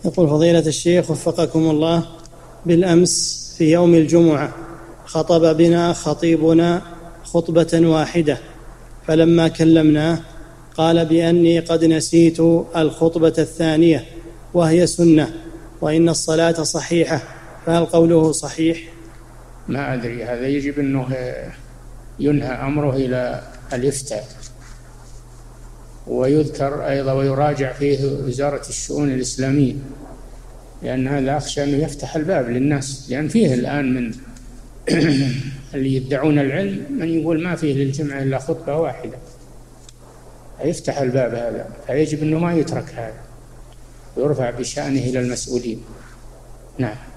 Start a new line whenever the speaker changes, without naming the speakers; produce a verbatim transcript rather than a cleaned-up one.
يقول فضيلة الشيخ وفقكم الله، بالأمس في يوم الجمعة خطب بنا خطيبنا خطبة واحدة، فلما كلمناه قال بأني قد نسيت الخطبة الثانية وهي سنة، وإن الصلاة صحيحة، فهل قوله صحيح؟
ما أدري، هذا يجب أنه ينهى أمره إلى الإفتاء، ويذكر أيضا ويراجع فيه وزارة الشؤون الإسلامية، لأن هذا أخشى أنه يفتح الباب للناس، لأن فيه الآن من اللي يدعون العلم من يقول ما فيه للجمعة إلا خطبة واحدة، يفتح الباب هذا، فيجب أنه ما يترك هذا ويرفع بشأنه إلى المسؤولين. نعم.